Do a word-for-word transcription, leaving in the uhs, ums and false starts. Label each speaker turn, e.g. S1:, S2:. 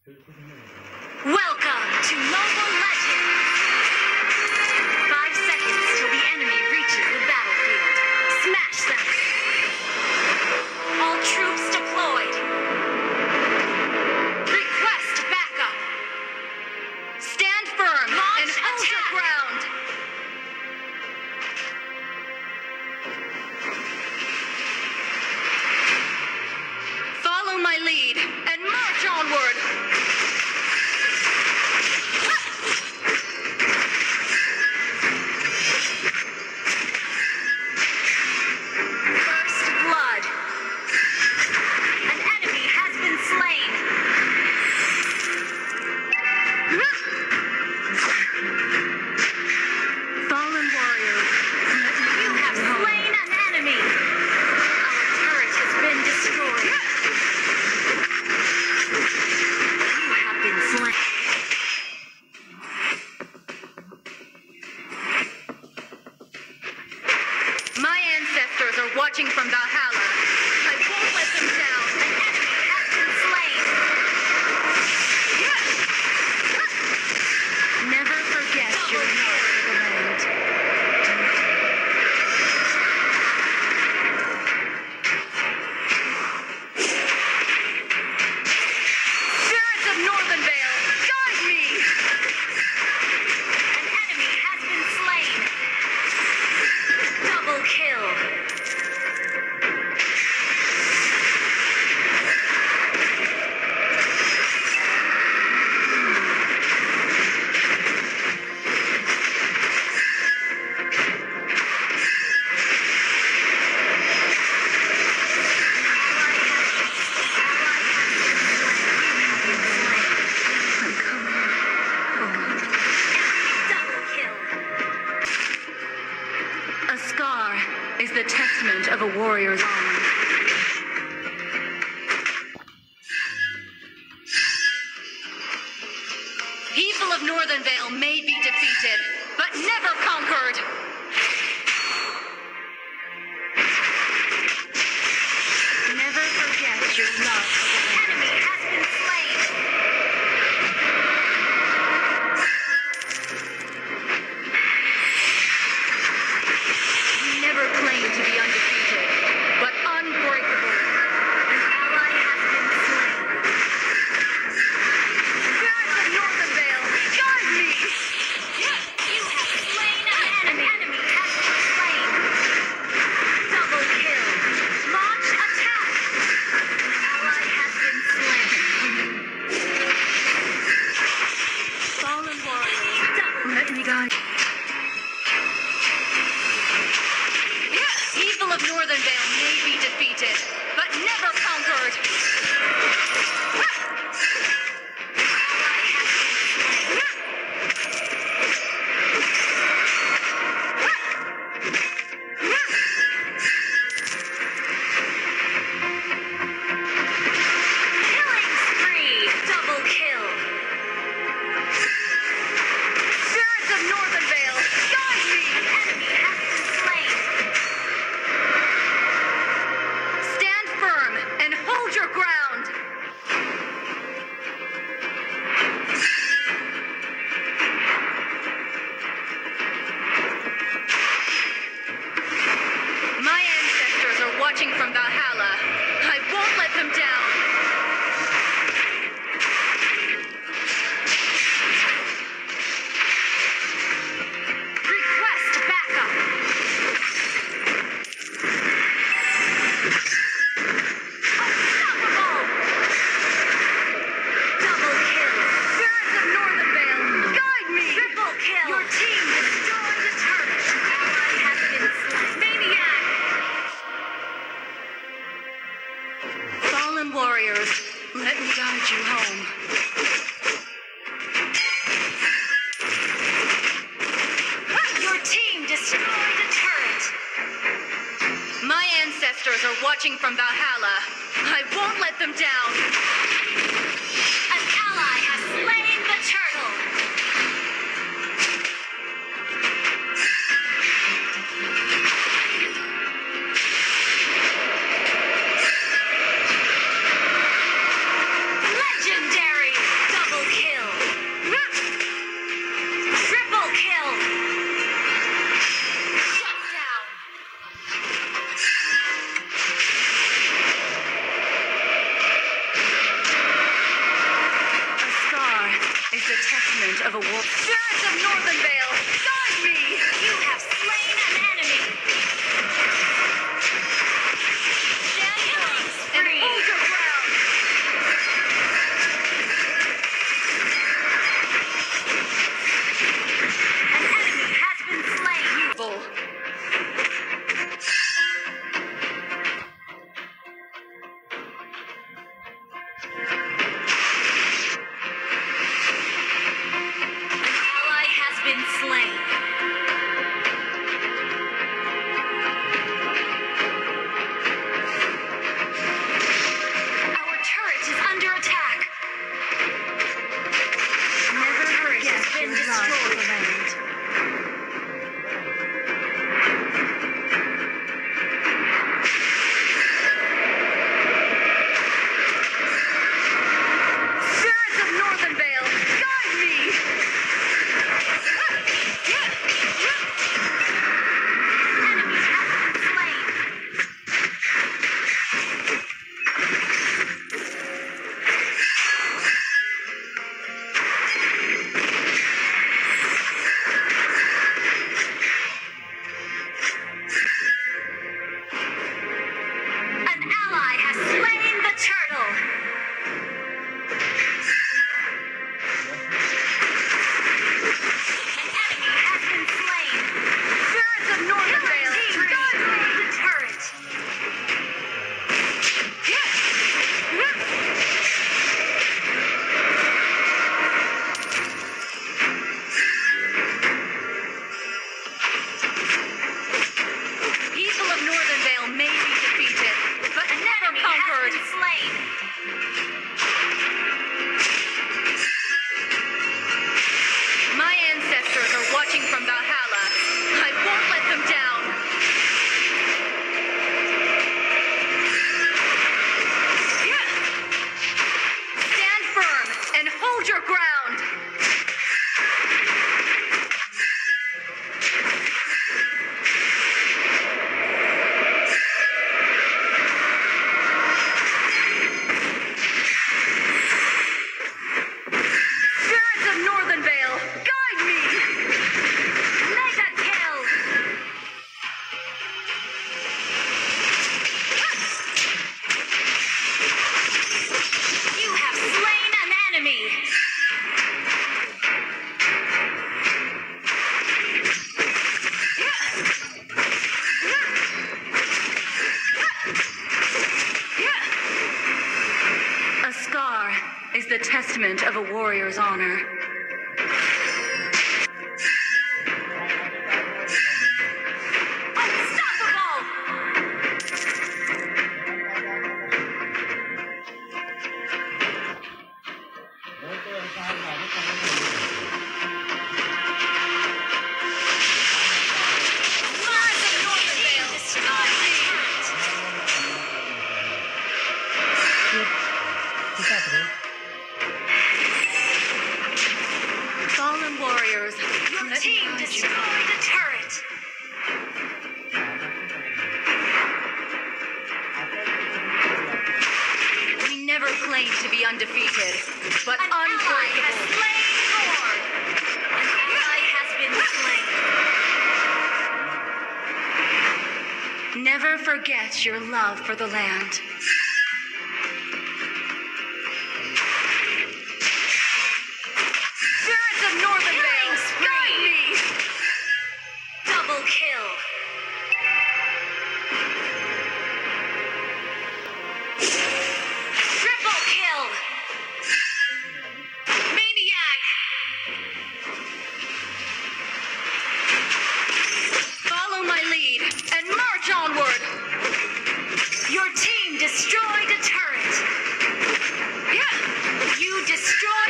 S1: Welcome to Mobile Legends! Five seconds till the enemy reaches the battlefield. Smash them! All troops deployed! Request backup! Stand firm Launch and hold your ground! Follow my lead and march onward! Watching from Valhalla, I won't let them down. An enemy has been slain. Never forget your love for the land. Spirits of Northernvale, guide me. An enemy has been slain. Double kill. Is the testament of a warrior's honor. People of Northernvale may be defeated, but never conquered. Never forget your love for the enemy has been slain. Claim to be undefeated, but unbreakable. An ally has been slain. Spirits of Northernvale, guide me! You have slain an enemy. An enemy has been slain. Double kill. Launch attack. An ally has been slain. Fallen warrior. Let me guide. People of Northernvale may be defeated, but never conquered. Killing spree, double kill. Spirits of Northernvale, guide me. The enemy has been slain. Stand firm and hold your ground. My ancestors are watching from Valhalla. I won't let them down. Request backup. Unstoppable. Double kill. Spirits of Northernvale, guide me. Triple kill. Your team destroyed a turret. An ally has been slain. Maniac. Fallen warriors, let me guide you home. Your team destroyed a turret. My ancestors are watching from Valhalla. I won't let them down. An ally has slain the turtle. Legendary. of a war. Spirits of Northern Vale, guide me! You have slain an enemy! Stand firm and hold your ground! An enemy has been slain! Evil. Been slain. Our turret is under attack. Never forget has been destroyed. Spirits of Northern Vale, guide me! From Valhalla, I won't let them down. Stand firm and hold your ground. Spirits of Northern Vale, guide me. A scar is the testament of a warrior's honor. Fallen warriors, your team destroyed a turret. We never claimed to be undefeated, but An unbreakable. Ally has slain Thor. An ally has been slain. Never forget your love for the land. Northern Vale, guide me! Double kill! Triple kill! Maniac! Follow my lead and march onward! Your team destroyed a turret! Yeah! You destroyed